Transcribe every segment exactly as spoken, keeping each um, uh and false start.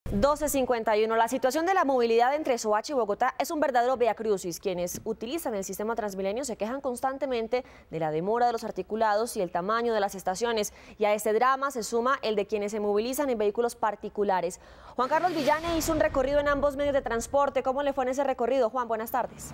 doce cincuenta y uno. La situación de la movilidad entre Soacha y Bogotá es un verdadero viacrucis. Quienes utilizan el sistema Transmilenio se quejan constantemente de la demora de los articulados y el tamaño de las estaciones. Y a este drama se suma el de quienes se movilizan en vehículos particulares. Juan Carlos Villane hizo un recorrido en ambos medios de transporte. ¿Cómo le fue en ese recorrido, Juan? Buenas tardes.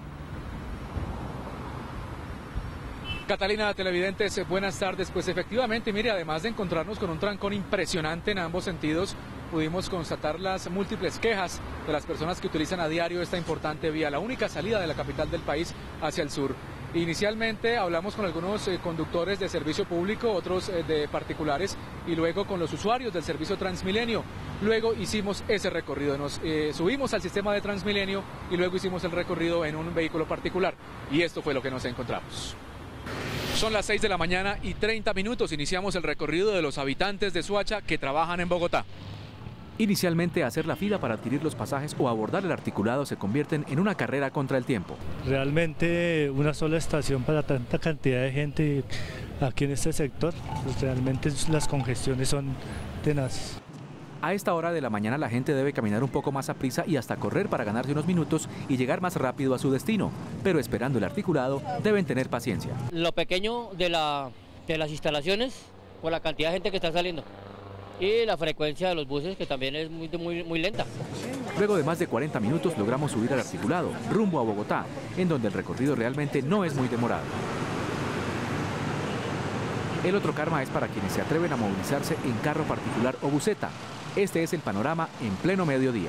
Catalina, televidentes, buenas tardes. Pues efectivamente, mire, además de encontrarnos con un trancón impresionante en ambos sentidos, pudimos constatar las múltiples quejas de las personas que utilizan a diario esta importante vía, la única salida de la capital del país hacia el sur. Inicialmente hablamos con algunos eh, conductores de servicio público, otros eh, de particulares, y luego con los usuarios del servicio Transmilenio. Luego hicimos ese recorrido, nos eh, subimos al sistema de Transmilenio y luego hicimos el recorrido en un vehículo particular. Y esto fue lo que nos encontramos. Son las seis de la mañana y treinta minutos. Iniciamos el recorrido de los habitantes de Soacha que trabajan en Bogotá. Inicialmente, hacer la fila para adquirir los pasajes o abordar el articulado se convierten en una carrera contra el tiempo. Realmente una sola estación para tanta cantidad de gente aquí en este sector, pues realmente las congestiones son tenaces. A esta hora de la mañana la gente debe caminar un poco más a prisa y hasta correr para ganarse unos minutos y llegar más rápido a su destino. Pero esperando el articulado deben tener paciencia. Lo pequeño de, la, de las instalaciones por la cantidad de gente que está saliendo y la frecuencia de los buses, que también es muy, muy, muy lenta. Luego de más de cuarenta minutos logramos subir al articulado, rumbo a Bogotá, en donde el recorrido realmente no es muy demorado. El otro karma es para quienes se atreven a movilizarse en carro particular o buseta. Este es el panorama en pleno mediodía.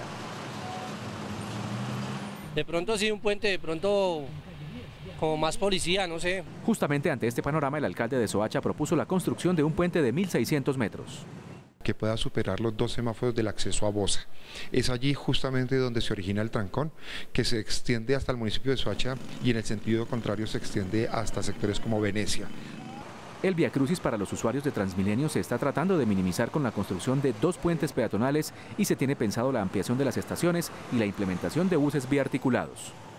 De pronto sí, un puente, de pronto como más policía, no sé. Justamente ante este panorama, el alcalde de Soacha propuso la construcción de un puente de mil seiscientos metros. Que pueda superar los dos semáforos del acceso a Bosa. Es allí justamente donde se origina el trancón, que se extiende hasta el municipio de Soacha y en el sentido contrario se extiende hasta sectores como Venecia. El viacrucis para los usuarios de Transmilenio se está tratando de minimizar con la construcción de dos puentes peatonales y se tiene pensado la ampliación de las estaciones y la implementación de buses biarticulados.